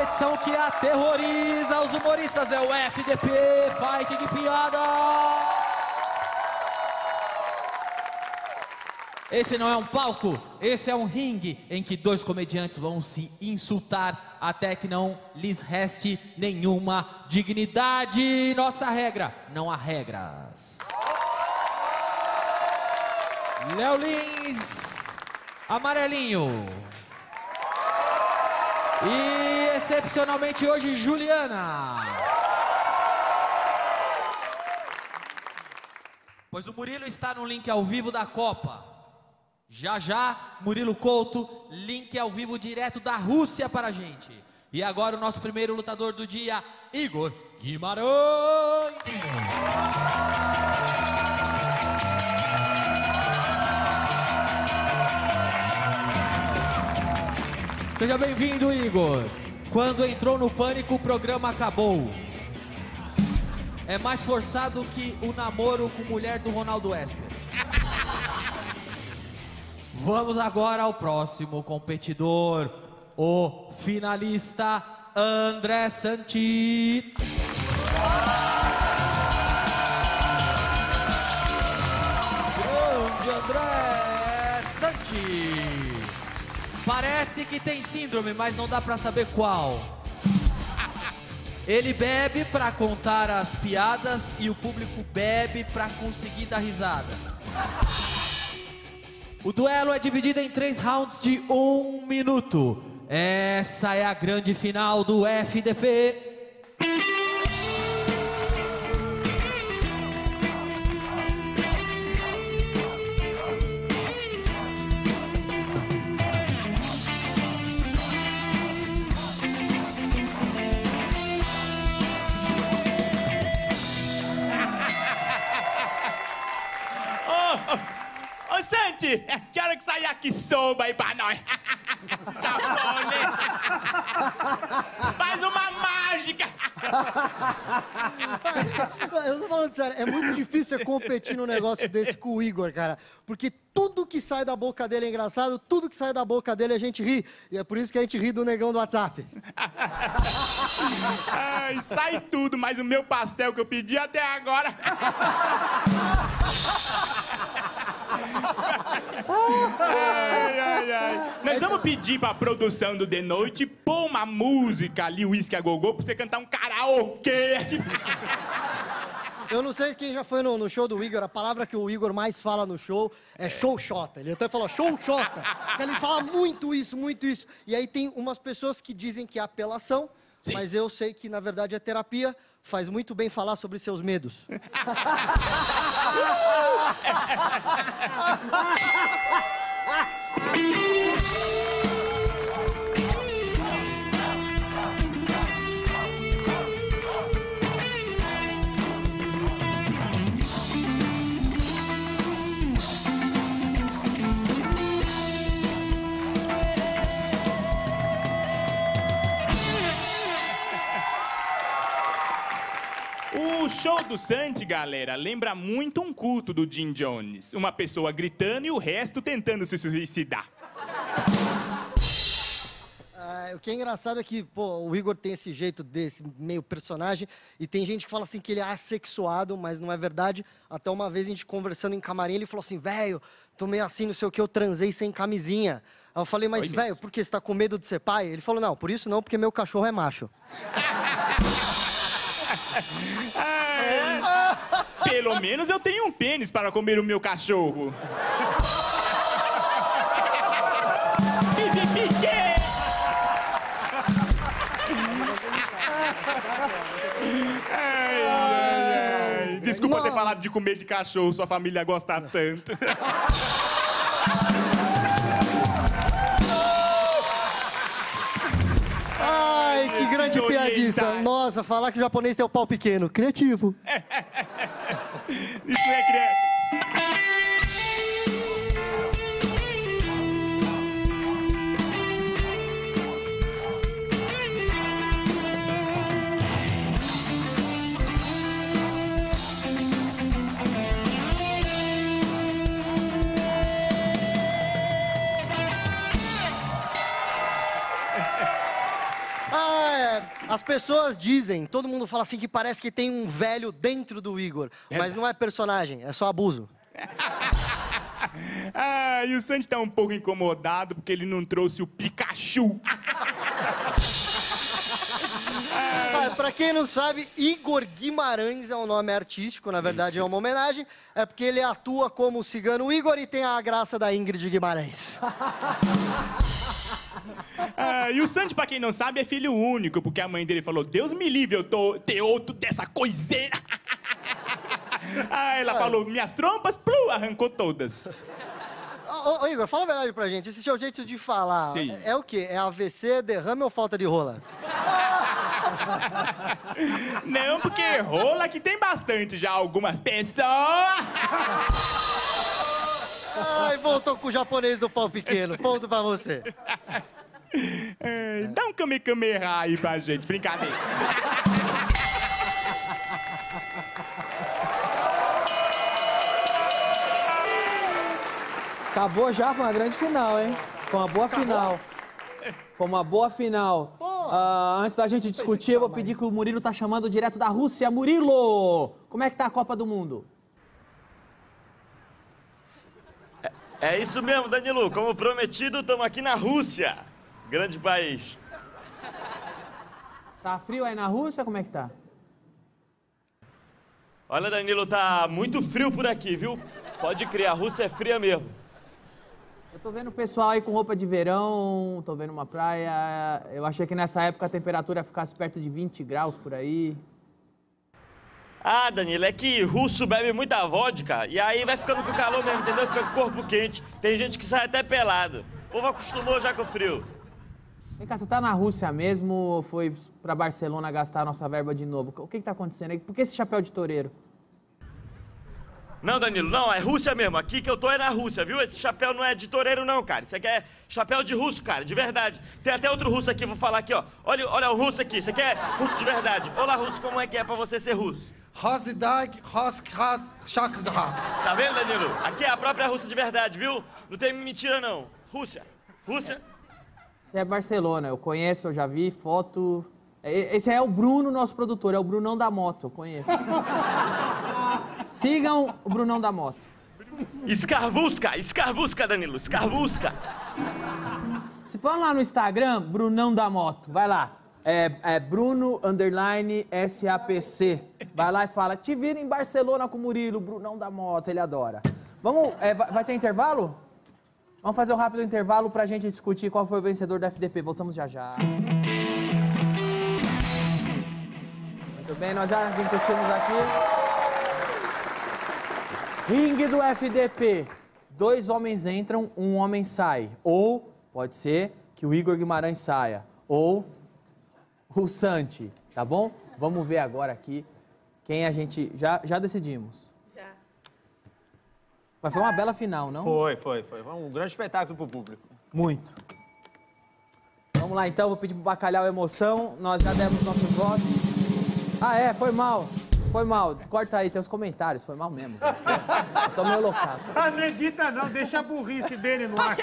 competição que aterroriza os humoristas é o FDP Fight de Piada. Esse não é um palco, esse é um ringue em que dois comediantes vão se insultar até que não lhes reste nenhuma dignidade. Nossa regra, não há regras. Léo Lins, amarelinho. E excepcionalmente hoje, Juliana. Pois o Murilo está no link ao vivo da Copa. Já já, Murilo Couto, link ao vivo direto da Rússia para a gente. E agora o nosso primeiro lutador do dia, Igor Guimarães. Seja bem-vindo, Igor. Quando entrou no pânico, o programa acabou. É mais forçado que o namoro com mulher do Ronaldo Esper. Vamos agora ao próximo competidor, o finalista André Santi. Grande André Santi. Parece que tem síndrome, mas não dá pra saber qual. Ele bebe pra contar as piadas e o público bebe pra conseguir dar risada. O duelo é dividido em 3 rounds de 1 minuto. Essa é a grande final do FDP. Ô, Santi, que hora que sair aqui soba aí pra nós? Tá bom, né? Faz uma mágica! Eu tô falando sério, é muito difícil você competir num negócio desse com o Igor, cara. Porque tudo que sai da boca dele é engraçado, tudo que sai da boca dele a gente ri. E é por isso que a gente ri do negão do WhatsApp. Ai, sai tudo, mas o meu pastel que eu pedi até agora... Ai. Nós vamos pedir pra produção do The Noite pôr uma música ali, o Whisky a Gogô, pra você cantar um karaokê. Eu não sei quem já foi no show do Igor, a palavra que o Igor mais fala no show é showshota. Ele até fala showshota, porque ele fala muito isso, muito isso. E aí tem umas pessoas que dizem que é apelação, sim, mas eu sei que na verdade é terapia. Faz muito bem falar sobre seus medos. O show do Santi, galera, lembra muito um culto do Jim Jones. Uma pessoa gritando e o resto tentando se suicidar. O que é engraçado é que, pô, o Igor tem esse jeito desse meio personagem e tem gente que fala assim que ele é assexuado, mas não é verdade. Até uma vez a gente conversando em camarim, ele falou assim, velho, tô meio assim, não sei o que, eu transei sem camisinha. Aí eu falei, mas velho, por que você tá com medo de ser pai? Ele falou, não, por isso não, porque meu cachorro é macho. Pelo menos eu tenho um pênis para comer o meu cachorro. Desculpa ter falado de comer de cachorro, sua família gosta tanto. Ai, que grande piadista. Nossa, falar que o japonês tem o pau pequeno. Criativo. Isso é criativo. As pessoas dizem, todo mundo fala assim que parece que tem um velho dentro do Igor. Mas não é personagem, é só abuso. Ah, e o Santi tá um pouco incomodado porque ele não trouxe o Pikachu. Pra quem não sabe, Igor Guimarães é um nome artístico, na verdade é uma homenagem. É porque ele atua como o cigano Igor e tem a graça da Ingrid Guimarães. Ah, e o Santi, pra quem não sabe, é filho único, porque a mãe dele falou, Deus me livre, eu ter outro dessa coiseira. Ah, ela falou, minhas trompas, plum, arrancou todas. Ô, Igor, fala a verdade pra gente, esse seu jeito de falar, Sim. é o quê? É AVC, derrame ou falta de rola? Não, porque rola que tem bastante já, algumas pessoas. Ai, voltou com o japonês do pau pequeno, ponto pra você. Dá um Kamehameha aí pra gente, brincadeira. Acabou já, foi uma grande final, hein? Foi uma boa final. Foi uma boa final. Antes da gente discutir, eu vou pedir que o Murilo tá chamando direto da Rússia. Murilo, como é que tá a Copa do Mundo? É isso mesmo, Danilo. Como prometido, estamos aqui na Rússia. Grande país. Tá frio aí na Rússia? Como é que tá? Olha, Danilo, tá muito frio por aqui, viu? Pode crer, a Rússia é fria mesmo. Eu tô vendo o pessoal aí com roupa de verão, tô vendo uma praia. Eu achei que nessa época a temperatura ficasse perto de 20 graus por aí. Ah, Danilo, é que russo bebe muita vodka e aí vai ficando com calor mesmo, entendeu? Fica com o corpo quente. Tem gente que sai até pelado. O povo acostumou já com o frio. Vem cá, você tá na Rússia mesmo ou foi pra Barcelona gastar a nossa verba de novo? O que tá acontecendo aí? Por que esse chapéu de toureiro? Não, Danilo, não, é Rússia mesmo. Aqui que eu tô é na Rússia, viu? Esse chapéu não é de toureiro não, cara. Isso aqui é chapéu de russo, cara, de verdade. Tem até outro russo aqui, vou falar aqui, ó. Olha o russo aqui, isso aqui é russo de verdade. Olá, russo, como é que é pra você ser russo? Tá vendo, Danilo? Aqui é a própria Rússia de verdade, viu? Não tem mentira, não. Rússia. Rússia. Isso é Barcelona, eu conheço, eu já vi foto. Esse é o Bruno, nosso produtor, é o Brunão da Moto, eu conheço. Sigam o Brunão da Moto. Escarvusca, Danilo, escarvusca. Se for lá no Instagram, Brunão da Moto, vai lá. É Bruno_SAPC. Vai lá e fala, te vira em Barcelona com o Murilo, Brunão da Moto, ele adora. Vamos, vai ter intervalo? Vamos fazer um rápido intervalo pra gente discutir qual foi o vencedor da FDP. Voltamos já já. Muito bem, nós já discutimos aqui. Ringue do FDP. 2 homens entram, 1 homem sai. Ou pode ser que o Igor Guimarães saia. Ou o Santi, tá bom? Vamos ver agora aqui quem a gente... Já decidimos. Já. Mas foi uma bela final, não? Foi. Foi um grande espetáculo pro público. Muito. Vamos lá então, vou pedir pro Bacalhau Emoção. Nós já demos nossos votos. Foi mal. Foi mal. Corta aí, tem os comentários. Foi mal mesmo. Eu tô meio loucaço. Não edita não, deixa a burrice dele no ar.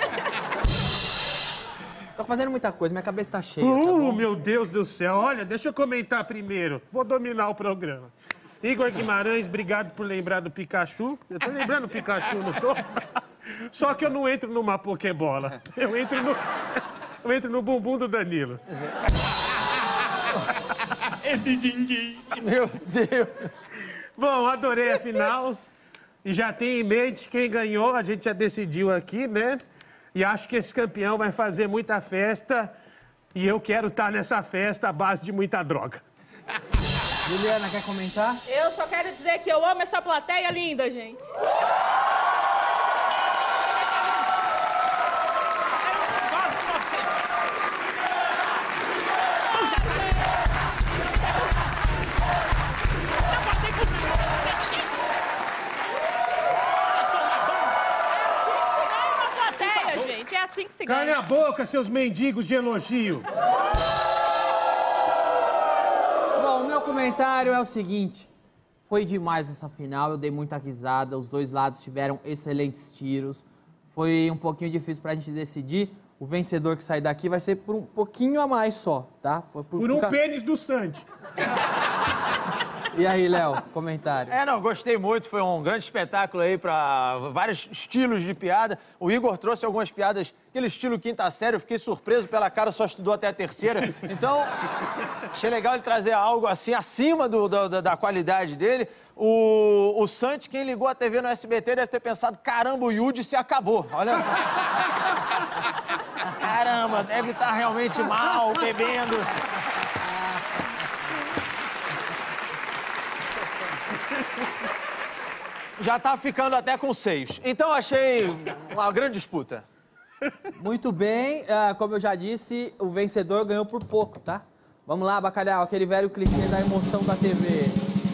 Tô fazendo muita coisa, minha cabeça tá cheia, tá bom? Meu Deus do céu. Olha, deixa eu comentar primeiro. Vou dominar o programa. Igor Guimarães, obrigado por lembrar do Pikachu. Eu tô lembrando do Pikachu, não tô? Só que eu não entro numa pokebola. Eu entro no bumbum do Danilo. Esse dinguinho. Meu Deus. Bom, adorei a final. E já tem em mente quem ganhou, a gente já decidiu aqui, né? E acho que esse campeão vai fazer muita festa. E eu quero estar nessa festa à base de muita droga. Juliana, quer comentar? Eu só quero dizer que eu amo essa plateia linda, gente. É assim que se ganha. Calem a boca, seus mendigos de elogio. Bom, o meu comentário é o seguinte. Foi demais essa final, eu dei muita risada, os dois lados tiveram excelentes tiros. foi um pouquinho difícil pra gente decidir. O vencedor que sair daqui vai ser por um pouquinho a mais só, tá? Foi Por um pênis do Santi. E aí, Léo, comentário? Não, gostei muito. Foi um grande espetáculo aí pra vários estilos de piada. O Igor trouxe algumas piadas, aquele estilo quinta série. Eu fiquei surpreso pela cara, só estudou até a terceira. Então, achei legal ele trazer algo assim, acima da qualidade dele. O Santi, quem ligou a TV no SBT, deve ter pensado, caramba, o Yudi se acabou. Olha... Caramba, deve estar realmente mal, bebendo. Já tá ficando até com 6. Então achei uma grande disputa. Muito bem, como eu já disse, o vencedor ganhou por pouco, tá? Vamos lá, Bacalhau, aquele velho clichê da emoção da TV.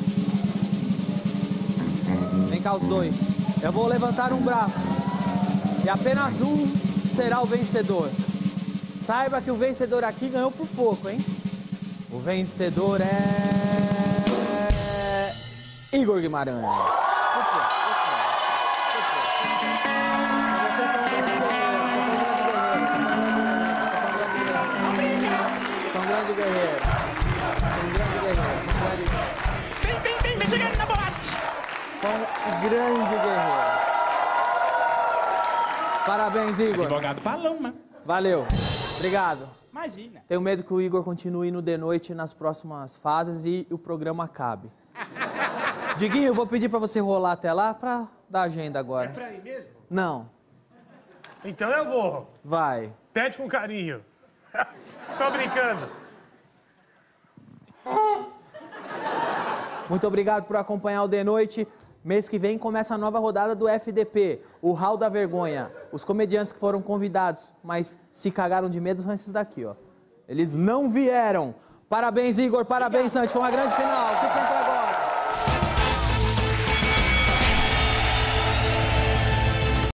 Vem cá os dois. Eu vou levantar um braço e apenas um será o vencedor. Saiba que o vencedor aqui ganhou por pouco, hein? O vencedor é... Igor Guimarães. São grande guerreiro. Vem chegando na boate. Um grande guerreiro. Parabéns, Igor. Advogado Paloma. Valeu. Obrigado. Imagina. Tenho medo que o Igor continue no The Noite nas próximas fases e o programa acabe. Diguinho, eu vou pedir pra você rolar até lá pra dar agenda agora. É pra ir mesmo? Não. Então eu vou. Vai. Pede com carinho. Tô brincando. Muito obrigado por acompanhar o The Noite. Mês que vem começa a nova rodada do FDP, o Hall da Vergonha. Os comediantes que foram convidados, mas se cagaram de medo são esses daqui, ó. Eles não vieram. Parabéns, Igor. Parabéns, Santi. Foi uma grande final. Fiquem